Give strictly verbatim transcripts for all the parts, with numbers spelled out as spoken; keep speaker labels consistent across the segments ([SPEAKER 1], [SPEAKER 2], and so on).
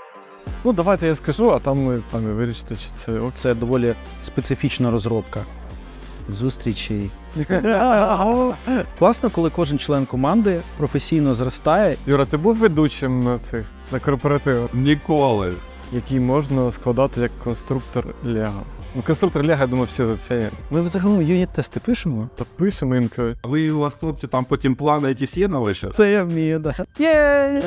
[SPEAKER 1] Ну, давайте я скажу, а там ми там і вирішите, чи це ок.
[SPEAKER 2] Це доволі специфічна розробка. Зустрічей. Класно, коли кожен член команди професійно зростає.
[SPEAKER 1] Юра, ти був ведучим на цих, на корпоративах?
[SPEAKER 3] Ніколи.
[SPEAKER 1] Який можна складати як конструктор Лего. Ну, конструктор Лего, я думаю, всі зацінять.
[SPEAKER 2] Ми взагалом юніт-тести пишемо?
[SPEAKER 1] Та пишемо інколи.
[SPEAKER 3] Ви у вас, хлопці, там потім плани якісь є на вечір?
[SPEAKER 2] Це я вмію, так. Єй!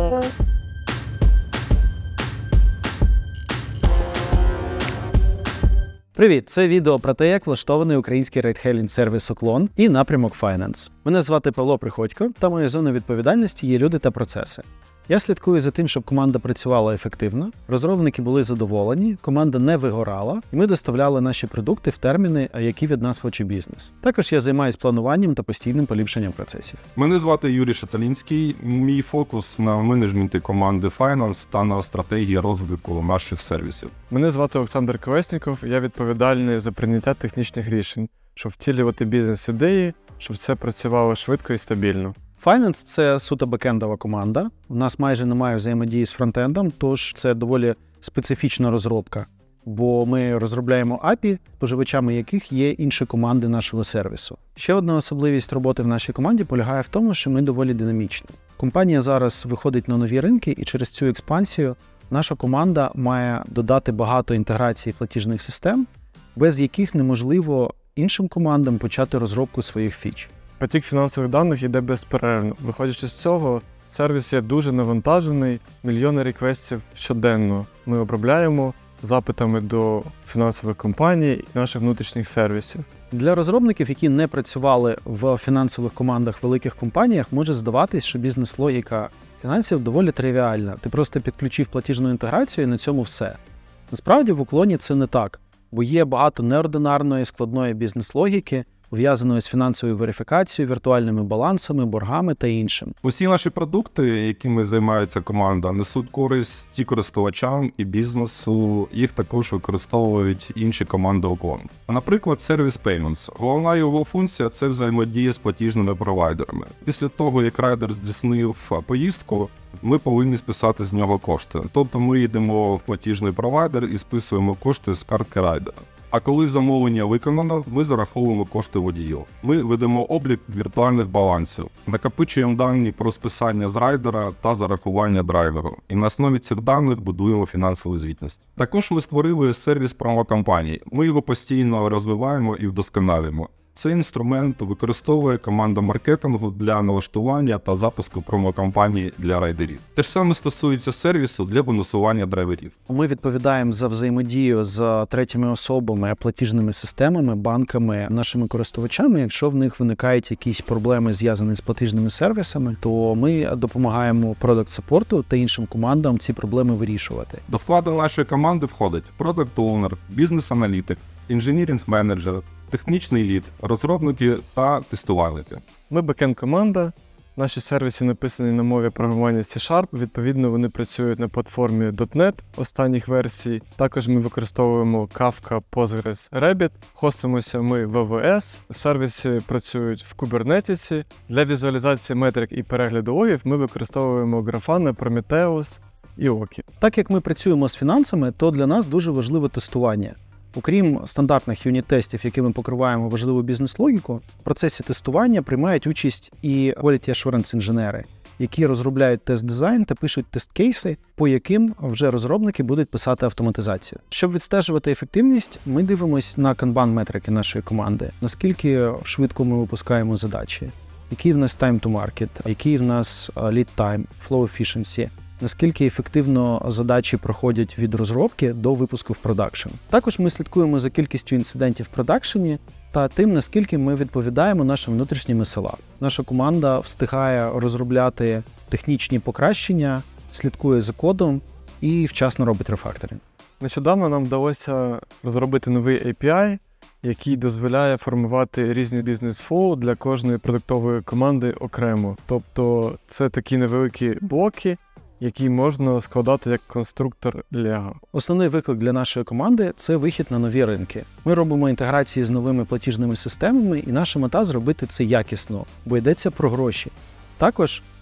[SPEAKER 2] Привіт! Це відео про те, як влаштований український рейдхейлінг-сервіс Оклон і напрямок Finance. Мене звати Павло Приходько, та моєю зоною відповідальності є люди та процеси. Я слідкую за тим, щоб команда працювала ефективно, розробники були задоволені, команда не вигорала, і ми доставляли наші продукти в терміни, які від нас хоче бізнес. Також я займаюся плануванням та постійним поліпшенням процесів.
[SPEAKER 3] Мене звати Юрій Шаталінський. Мій фокус на менеджменті команди Finance та на стратегії розвитку наших сервісів.
[SPEAKER 1] Мене звати Олександр Колесніков, я відповідальний за прийняття технічних рішень, щоб втілювати бізнес-ідеї, щоб все працювало швидко і стабільно.
[SPEAKER 2] Finance – це суто бекендова команда. У нас майже немає взаємодії з фронтендом, тож це доволі специфічна розробка. Бо ми розробляємо ей пі ай, споживачами яких є інші команди нашого сервісу. Ще одна особливість роботи в нашій команді полягає в тому, що ми доволі динамічні. Компанія зараз виходить на нові ринки, і через цю експансію наша команда має додати багато інтеграцій платіжних систем, без яких неможливо іншим командам почати розробку своїх фіч.
[SPEAKER 1] Потік фінансових даних йде безперервно. Виходячи з цього, сервіс є дуже навантажений, мільйони реквестів щоденно. Ми обробляємо запитами до фінансових компаній і наших внутрішніх сервісів.
[SPEAKER 2] Для розробників, які не працювали в фінансових командах в великих компаніях, може здаватись, що бізнес-логіка фінансів доволі тривіальна. Ти просто підключив платіжну інтеграцію і на цьому все. Насправді в Уклоні це не так, бо є багато неординарної складної бізнес-логіки, пов'язаної з фінансовою верифікацією, віртуальними балансами, боргами та іншим.
[SPEAKER 3] Усі наші продукти, якими займається команда, несуть користь і користувачам, і бізнесу. Їх також використовують інші команди Оклон. Наприклад, сервіс Payments. Головна його функція – це взаємодія з платіжними провайдерами. Після того, як райдер здійснив поїздку, ми повинні списати з нього кошти. Тобто ми йдемо в платіжний провайдер і списуємо кошти з картки райдера. А коли замовлення виконано, ми зараховуємо кошти водію. Ми ведемо облік віртуальних балансів, накопичуємо дані про списання з райдера та зарахування драйверу. І на основі цих даних будуємо фінансову звітність. Також ми створили сервіс промокампаній. Ми його постійно розвиваємо і вдосконалюємо. Цей інструмент використовує команда маркетингу для налаштування та запуску промокампаній для райдерів. Те ж саме стосується сервісу для бонусування драйверів.
[SPEAKER 2] Ми відповідаємо за взаємодію з третіми особами, платіжними системами, банками, нашими користувачами. Якщо в них виникають якісь проблеми, зв'язані з платіжними сервісами, то ми допомагаємо продакт-саппорту та іншим командам ці проблеми вирішувати.
[SPEAKER 3] До складу нашої команди входить продакт-оунер, бізнес-аналітик, інженірінг-менеджер, технічний лід, розробники та тестувальники.
[SPEAKER 1] Ми бекенд-команда. Наші сервіси написані на мові програмування сі-шарп, відповідно вони працюють на платформі дот нет останніх версій. Також ми використовуємо Kafka, Postgres, Rabbit. Хостимося ми в а ве ес. Сервіси працюють в Kubernetes. Для візуалізації метрик і перегляду логів ми використовуємо Grafana, Prometheus і Окі.
[SPEAKER 2] Так як ми працюємо з фінансами, то для нас дуже важливе тестування. Окрім стандартних юніт-тестів, якими покриваємо важливу бізнес-логіку, в процесі тестування приймають участь і Quality Assurance інженери, які розробляють тест-дизайн та пишуть тест-кейси, по яким вже розробники будуть писати автоматизацію. Щоб відстежувати ефективність, ми дивимося на канбан-метрики нашої команди, наскільки швидко ми випускаємо задачі, який в нас time to market, який в нас lead time, flow efficiency, наскільки ефективно задачі проходять від розробки до випуску в продакшн. Також ми слідкуємо за кількістю інцидентів в продакшені та тим, наскільки ми відповідаємо нашим внутрішнім ес ел ей. Наша команда встигає розробляти технічні покращення, слідкує за кодом і вчасно робить рефакторинг.
[SPEAKER 1] Нещодавно нам вдалося розробити новий ей пі ай, який дозволяє формувати різні бізнес-флоу для кожної продуктової команди окремо. Тобто це такі невеликі блоки, який можна складати як конструктор Лего.
[SPEAKER 2] Основний виклик для нашої команди – це вихід на нові ринки. Ми робимо інтеграції з новими платіжними системами, і наша мета – зробити це якісно, бо йдеться про гроші. Також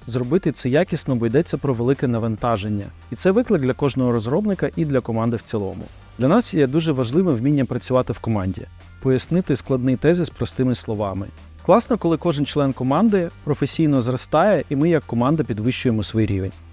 [SPEAKER 2] зробити це якісно, бо йдеться про велике навантаження. І це виклик для кожного розробника і для команди в цілому. Для нас є дуже важливим вміння працювати в команді, пояснити складний тезис простими словами. Класно, коли кожен член команди професійно зростає, і ми як команда підвищуємо свій рівень.